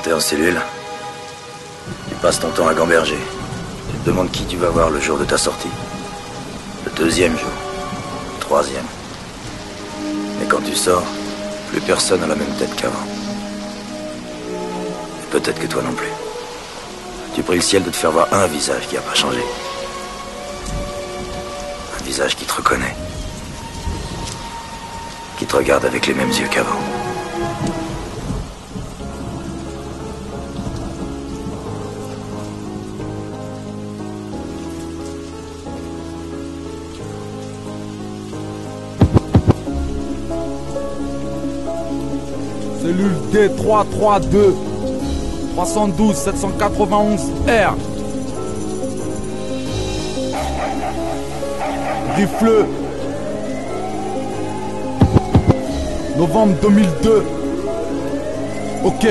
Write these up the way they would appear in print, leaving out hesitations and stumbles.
t'es en cellule, tu passes ton temps à gamberger. Tu te demandes qui tu vas voir le jour de ta sortie. Le deuxième jour. Le troisième. Mais quand tu sors, plus personne n'a la même tête qu'avant. Et peut-être que toi non plus. Tu pries le ciel de te faire voir un visage qui n'a pas changé. Un visage qui te reconnaît. Qui te regarde avec les mêmes yeux qu'avant. Cellule D332 312 791 R. Rifle. Novembre 2002. Ok.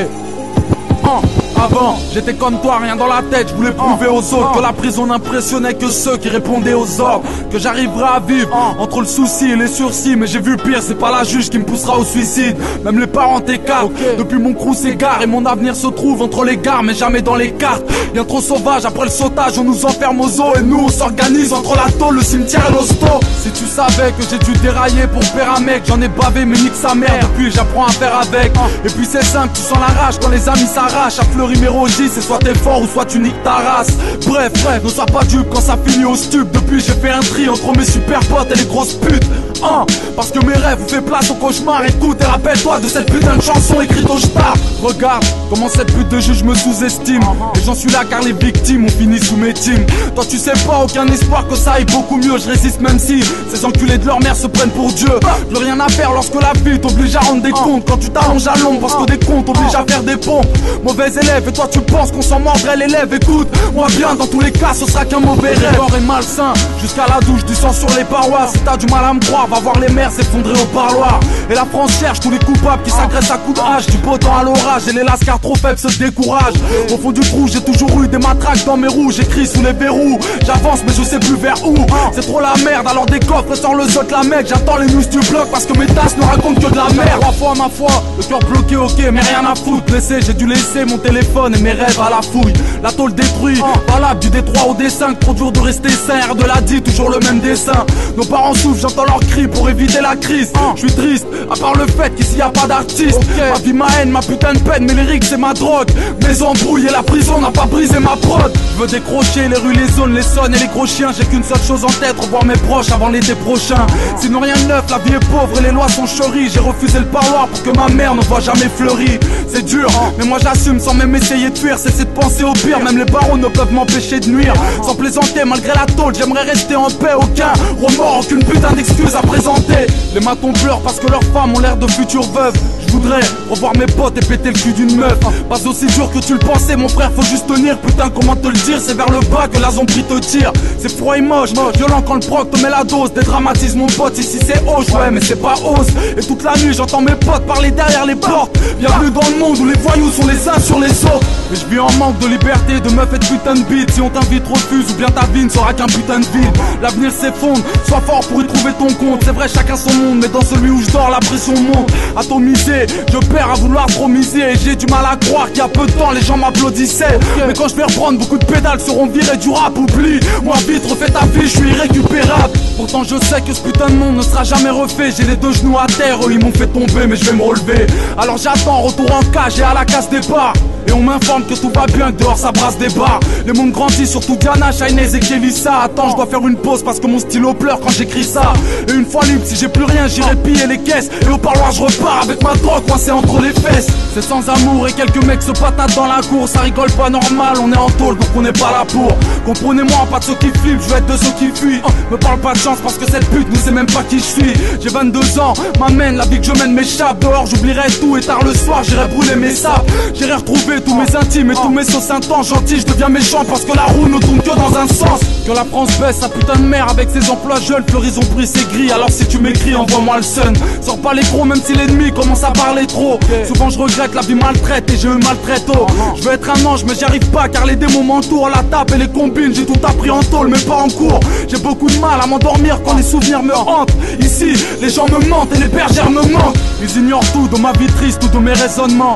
Avant, j'étais comme toi, rien dans la tête, je voulais prouver aux autres que la prison n'impressionnait que ceux qui répondaient aux ordres, que j'arriverais à vivre entre le souci et les sursis. Mais j'ai vu pire, c'est pas la juge qui me poussera au suicide. Même les parents t'écartent, depuis mon crew s'égare et mon avenir se trouve entre les gares mais jamais dans les cartes. Bien trop sauvage, après le sautage on nous enferme aux eaux et nous on s'organise entre la tôle, le cimetière et l'hosto. Si tu savais que j'ai dû dérailler pour faire un mec, j'en ai bavé mais nique sa mère. Depuis j'apprends à faire avec, et puis c'est simple, tu sens la rage quand les amis s'arrachent. À fleurir mes rogis, c'est soit t'es fort ou soit tu niques ta race. Bref, ne sois pas dupe quand ça finit au stup. Depuis j'ai fait un tri entre mes super potes et les grosses putes. Parce que mes rêves vous fait place au cauchemar. Écoute et rappelle-toi de cette putain de chanson écrite au star. Regarde comment cette pute de juge me sous-estime. Et j'en suis là car les victimes ont fini sous mes teams. Toi tu sais pas, aucun espoir que ça aille beaucoup mieux. Je résiste même si ces enculés de leur mère se prennent pour Dieu. Plus rien à faire lorsque la vie t'oblige à rendre des comptes. Quand tu t'allonges à l'ombre parce que des comptes t'obligent à faire des ponts. Mauvais élève et toi tu penses qu'on s'en mordrait l'élève. Écoute, moi bien dans tous les cas ce sera qu'un mauvais rêve. Le corps est malsain jusqu'à la douche, du sang sur les parois. Si t'as du mal à me croire, va voir les mères s'effondrer au parloir. Et la France cherche tous les coupables qui s'agressent à coups de hache. Du beau temps à l'orage et les lascars trop faibles se découragent. Au fond du trou j'ai toujours eu des matraques dans mes roues. J'écris sous les verrous, j'avance mais je sais plus vers où. C'est trop la merde alors des coffres sans le zot la mec. J'attends les news du bloc parce que mes tasses ne racontent que de la merde. 3 fois ma foi, le cœur bloqué ok mais rien à foutre. Blessé j'ai dû laisser mon téléphone et mes rêves à la fouille. La tôle détruite, valable du D3 au D5. Trop dur de rester sain, de la dit toujours le même dessin. Nos parents souffrent, j'entends leurs cris pour éviter la crise. Je suis triste, à part le fait qu'ici y a pas d'artiste. Ma vie, ma haine, ma putain de peine, mes lyrics c'est ma drogue. Mes embrouilles et la prison n'a pas brisé ma prod. Je veux décrocher les rues, les zones, les sonnes et les gros chiens. J'ai qu'une seule chose en tête, revoir mes proches avant l'été prochain. Sinon rien de neuf, la vie est pauvre et les lois sont chéries. J'ai refusé le parloir pour que ma mère ne voit jamais fleurir. C'est dur, mais moi j'assume sans même essayer de fuir. Cesser de penser au pire, même les barons ne peuvent m'empêcher de nuire. Sans plaisanter, malgré la tôle, j'aimerais rester en paix. Aucun remords, aucune putain d'excuse à présenter. Les matons pleurent parce que leurs femmes ont l'air de futures veuves. Je voudrais revoir mes potes et péter le cul d'une meuf. Pas aussi dur que tu le pensais mon frère, faut juste tenir. Putain comment te le dire, c'est vers le bas que la zombie te tire. C'est froid et moche, violent quand le proc te met la dose. Dédramatise mon pote, ici c'est hoche, ouais mais c'est pas hausse. Et toute la nuit j'entends mes potes parler derrière les portes. Bienvenue dans le monde où les voyous sont les uns sur les autres. Mais je vis en manque de liberté, de meufs et de putain de beat. Si on t'invite refuse ou bien ta vie ne sera qu'un putain de vide. L'avenir s'effondre, sois fort pour y trouver ton compte. C'est vrai chacun son monde, mais dans celui où je dors la pression monte. Atomisé, je perds à vouloir trop miser. Et j'ai du mal à croire qu'il y a peu de temps les gens m'applaudissaient. Mais quand je vais reprendre, beaucoup de pédales seront virées du rap. Oublie, moi vite refais ta vie, je suis irrécupérable. Pourtant je sais que ce putain de monde ne sera jamais refait. J'ai les deux genoux à terre, eux ils m'ont fait tomber mais je vais me relever. Alors j'attends, retour en cage et à la casse départ. Et on m'informe que tout va bien, que dehors ça brasse des bars. Les mondes grandissent, surtout Diana, Shainez et Kelissa. Attends, je dois faire une pause parce que mon stylo pleure quand j'écris ça. Et une fois libre, si j'ai plus rien, j'irai piller les caisses. Et au parloir, je repars avec ma drogue coincée entre les fesses. C'est sans amour et quelques mecs se patatent dans la cour. Ça rigole pas normal, on est en tôle donc on n'est pas là pour. Comprenez-moi, pas de ceux qui flippent, je veux être de ceux qui fuient. Me parle pas de chance parce que cette pute ne sait même pas qui je suis. J'ai 22 ans, m'amène, la vie que je mène m'échappe. Dehors, j'oublierai tout et tard le soir, j'irai brûler mes sapes. J'irai retrouver tous mes intimes et tous mes sauces intenses. Gentil, je deviens méchant parce que la roue ne tourne que dans un sens. Que la France baisse sa putain de mère avec ses emplois jeunes. Florisons pris c'est gris, alors si tu m'écris, envoie-moi le sun. Sors pas les gros même si l'ennemi commence à parler trop. Souvent je regrette, la vie maltraite et j'ai eu mal très tôt. Je veux être un ange mais j'y arrive pas car les démons m'entourent. La tape et les combines, j'ai tout appris en tôle mais pas en cours. J'ai beaucoup de mal à m'endormir quand les souvenirs me hantent. Ici, les gens me mentent et les bergères me mentent. Ils ignorent tout de ma vie triste ou de mes raisonnements. J'ai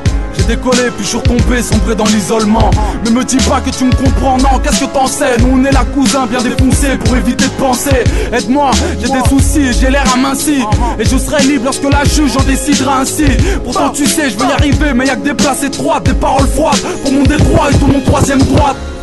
décollé puis je suis retombé, sombré dans l'isolement. Mais me dis pas que tu me comprends, non, qu'est-ce que t'en sais? Nous on est là cousin, bien défoncé pour éviter de penser. Aide-moi, j'ai des soucis, j'ai l'air aminci. Et je serai libre lorsque la juge en décidera ainsi. Pourtant tu sais, je veux y arriver, mais y'a que des places étroites, des paroles froides pour mon détroit et tout mon troisième droite.